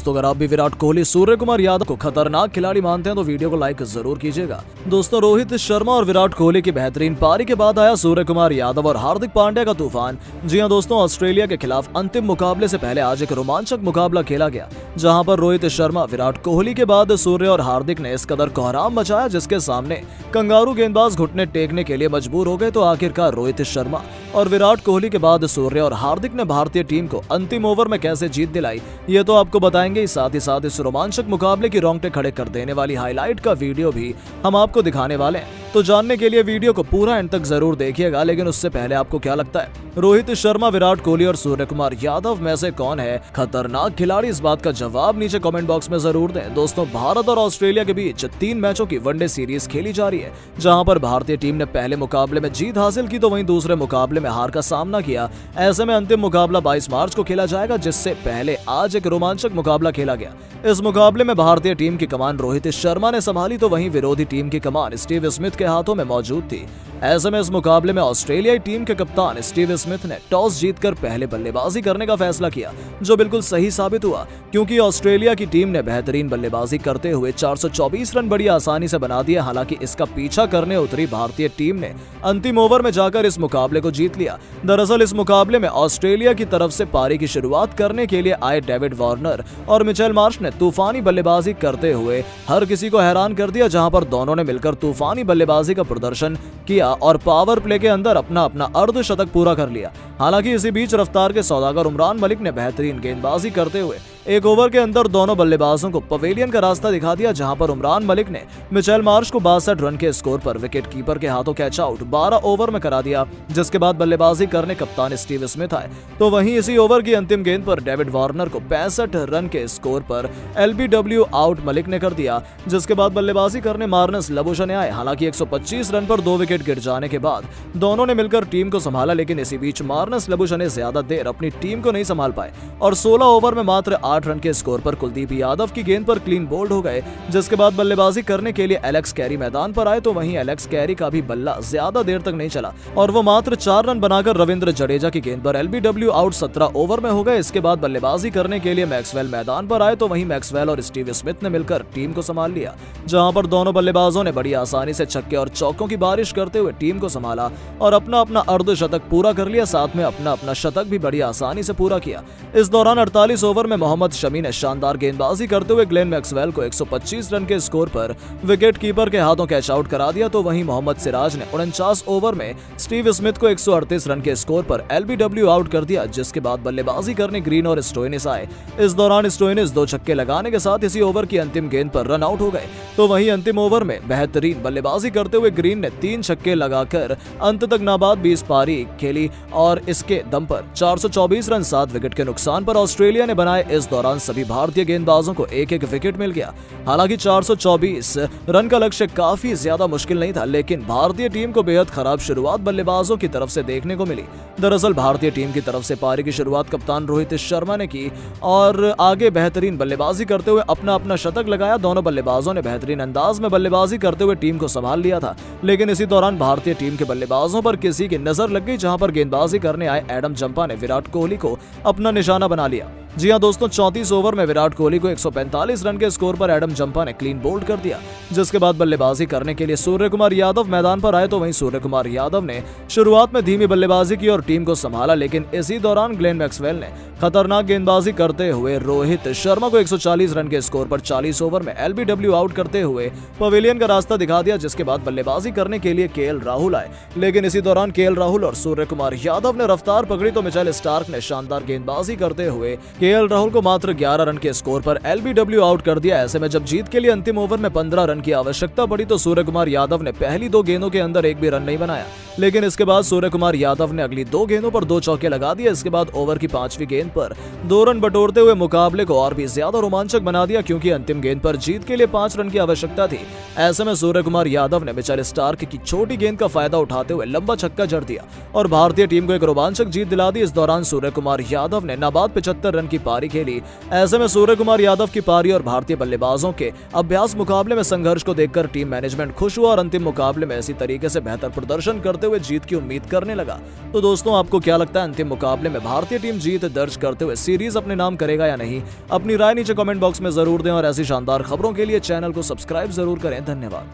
दोस्तों अगर आप भी विराट कोहली, सूर्य कुमार यादव को खतरनाक खिलाड़ी मानते हैं तो वीडियो को लाइक जरूर कीजिएगा। दोस्तों रोहित शर्मा और विराट कोहली की बेहतरीन पारी के बाद आया सूर्य कुमार यादव और हार्दिक पांड्या का तूफान। जी हां दोस्तों, ऑस्ट्रेलिया के खिलाफ अंतिम मुकाबले से पहले आज एक रोमांचक मुकाबला खेला गया, जहां पर रोहित शर्मा, विराट कोहली के बाद सूर्य और हार्दिक ने इस कदर कोहराम मचाया जिसके सामने कंगारू गेंदबाज घुटने टेकने के लिए मजबूर हो गए। तो आखिरकार रोहित शर्मा और विराट कोहली के बाद सूर्य और हार्दिक ने भारतीय टीम को अंतिम ओवर में कैसे जीत दिलाई, ये तो आपको बताएंगे। साथ ही साथ इस रोमांचक मुकाबले की रोंगटे खड़े कर देने वाली हाईलाइट का वीडियो भी हम आपको दिखाने वाले हैं। तो जानने के लिए वीडियो को पूरा एंड तक जरूर देखिएगा। लेकिन उससे पहले आपको क्या लगता है, रोहित शर्मा, विराट कोहली और सूर्य कुमार यादव में से कौन है खतरनाक खिलाड़ी? इस बात का जवाब नीचे कमेंट बॉक्स में जरूर दें। दोस्तों भारत और ऑस्ट्रेलिया के बीच 3 मैचों की वनडे सीरीज खेली जा रही है, जहां पर भारतीय टीम ने पहले मुकाबले में जीत हासिल की तो वहीं दूसरे मुकाबले में हार का सामना किया। ऐसे में अंतिम मुकाबला 22 मार्च को खेला जाएगा, जिससे पहले आज एक रोमांचक मुकाबला खेला गया। इस मुकाबले में भारतीय टीम की कमान रोहित शर्मा ने संभाली तो वहीं विरोधी टीम की कमान स्टीव स्मिथ के हाथों में मौजूद थी। ऐसे में इस मुकाबले में ऑस्ट्रेलियाई टीम के कप्तान स्टीव स्मिथ ने टॉस जीतकर पहले बल्लेबाजी करने का फैसला किया, जो बिल्कुल सही साबित हुआ, क्योंकि ऑस्ट्रेलिया की टीम ने बेहतरीन बल्लेबाजी करते हुए 424 रन बड़ी आसानी से बना दिए। हालांकि इसका पीछा करने उतरी भारतीय टीम ने अंतिम ओवर में जाकर इस मुकाबले को जीत लिया। दरअसल इस मुकाबले में ऑस्ट्रेलिया की तरफ से पारी की शुरुआत करने के लिए आए डेविड वार्नर और मिचेल मार्श ने तूफानी बल्लेबाजी करते हुए हर किसी को हैरान कर दिया, जहां पर दोनों ने मिलकर तूफानी बल्लेबाजी का प्रदर्शन किया और पावर प्ले के अंदर अपना अर्धशतक पूरा कर लिया। हालांकि इसी बीच रफ्तार के सौदागर उमरान मलिक ने बेहतरीन गेंदबाजी करते हुए एक ओवर के अंदर दोनों बल्लेबाजों को पवेलियन का रास्ता दिखा दिया, जहां पर उमरान मलिक ने मिचेल मार्श को 62 रन के स्कोर पर विकेट कीपर के हाथों कैच आउट 12 ओवर में करा दिया, जिसके बाद बल्लेबाजी करने कप्तान स्टीव स्मिथ आए। तो वहीं इसी ओवर की अंतिम गेंद पर डेविड वार्नर को 65 रन के स्कोर पर LBW आउट मलिक ने कर दिया, जिसके बाद बल्लेबाजी करने मार्नस लबुशने आए। हालांकि 125 रन पर 2 विकेट गिर जाने के बाद दोनों ने मिलकर टीम को संभाला, लेकिन इसी बीच मार्नस लबुशने ज्यादा देर अपनी टीम को नहीं संभाल पाए और 16 ओवर में मात्र 8 रन के स्कोर पर कुलदीप यादव की गेंद पर क्लीन बोल्ड हो गए, जिसके बाद बल्लेबाजी करने के लिए एलेक्स कैरी मैदान पर आए। तो वहीं एलेक्स कैरी का भी बल्ला ज्यादा देर तक नहीं चला और वो मात्र 4 रन बनाकर रविंद्र जडेजा की गेंद पर LBW आउट 17 ओवर में हो गए। इसके बाद बल्लेबाजी करने के लिए मैक्सवेल मैदान पर आए, तो वहीं मैक्सवेल और स्टीव स्मिथ ने मिलकर टीम को संभाल लिया, जहां पर दोनों बल्लेबाजों ने बड़ी आसानी से छक्के और चौकों की बारिश करते हुए टीम को संभाला और अपना अर्धशतक पूरा कर लिया। साथ में अपना शतक भी बड़ी आसानी से पूरा किया। इस दौरान 48 ओवर में मोहम्मद शमी ने शानदार गेंदबाजी करते हुए ग्लेन मैक्सवेल को 125 रन के स्कोर पर विकेट कीपर के हाथों कैच आउट करा दिया। तो वहीं मोहम्मद सिराज ने 49 ओवर में स्टीव स्मिथ को 138 रन के स्कोर पर LBW आउट कर दिया, जिसके बाद बल्लेबाजी करने ग्रीन और स्टोइनिस आए। इस दौरान स्टोइनिस 2 छक्के लगाने के साथ इसी ओवर की अंतिम गेंद पर रन आउट हो गए। तो वहीं अंतिम ओवर में बेहतरीन बल्लेबाजी करते हुए ग्रीन ने 3 छक्के लगाकर अंत तक नाबाद 20 पारी खेली और इसके दम पर 424 रन 7 विकेट के नुकसान पर ऑस्ट्रेलिया ने बनाए। इस दौरान सभी भारतीय गेंदबाजों को एक विकेट मिल गया। हालांकि 424 रन का लक्ष्य काफी ज्यादा मुश्किल नहीं था, लेकिन भारतीय टीम को बेहद खराब शुरुआत बल्लेबाजों की तरफ से देखने को मिली। दरअसल भारतीय टीम की तरफ से पारी की शुरुआत कप्तान रोहित शर्मा ने की और आगे बेहतरीन बल्लेबाजी करते हुए अपना शतक लगाया। दोनों बल्लेबाजों ने बेहतरीन अंदाज में बल्लेबाजी करते हुए टीम को संभाल लिया था, लेकिन इसी दौरान भारतीय टीम के बल्लेबाजों पर किसी की नजर लग गई, जहां पर गेंदबाजी करने आए एडम जंपा ने विराट कोहली को अपना निशाना बना लिया। जी हां दोस्तों, 34 ओवर में विराट कोहली को 145 रन के स्कोर पर एडम जंपा ने क्लीन बोल्ड कर दिया, जिसके बाद बल्लेबाजी करने के लिए सूर्य कुमार यादव मैदान पर आए। तो वहीं सूर्य कुमार यादव ने शुरुआत में धीमी बल्लेबाजी की और टीम को संभाला, लेकिन इसी दौरान ग्लेन मैक्सवेल ने खतरनाक गेंदबाजी करते हुए रोहित शर्मा को 140 रन के स्कोर पर 40 ओवर में LBW आउट करते हुए पवेलियन का रास्ता दिखा दिया, जिसके बाद बल्लेबाजी करने के लिए KL राहुल आए। लेकिन इसी दौरान KL राहुल और सूर्य कुमार यादव ने रफ्तार पकड़ी तो मिचेल स्टार्क ने शानदार गेंदबाजी करते हुए KL राहुल को मात्र 11 रन के स्कोर पर LBW आउट कर दिया। ऐसे में जब जीत के लिए अंतिम ओवर में 15 रन की आवश्यकता पड़ी तो सूर्य कुमार यादव ने पहली 2 गेंदों के अंदर एक भी रन नहीं बनाया, लेकिन इसके बाद सूर्य कुमार यादव ने अगली 2 गेंदों पर 2 चौके लगा दिए। इसके बाद ओवर की 5वीं गेंद पर 2 रन बटोरते हुए मुकाबले को और भी ज्यादा रोमांचक बना दिया, क्योंकि अंतिम गेंद पर जीत के लिए 5 रन की आवश्यकता थी। ऐसे में सूर्य कुमार यादव ने मिचेल स्टार्क की छोटी गेंद का फायदा उठाते हुए लंबा छक्का जड़ दिया और भारतीय टीम को एक रोमांचक जीत दिला दी। इस दौरान सूर्य कुमार यादव ने नाबाद 75 रन की की पारी खेली। ऐसे में सूर्य कुमार यादव की पारी और भारतीय बल्लेबाजों के अभ्यास मुकाबले में संघर्ष को देखकर टीम मैनेजमेंट खुश हुआ और अंतिम मुकाबले में इसी तरीके से बेहतर प्रदर्शन करते हुए जीत की उम्मीद करने लगा। तो दोस्तों, आपको क्या लगता है, अंतिम मुकाबले में भारतीय टीम जीत दर्ज करते हुए सीरीज अपने नाम करेगा या नहीं? अपनी राय नीचे कमेंट बॉक्स में जरूर दें और ऐसी शानदार खबरों के लिए चैनल को सब्सक्राइब जरूर करें। धन्यवाद।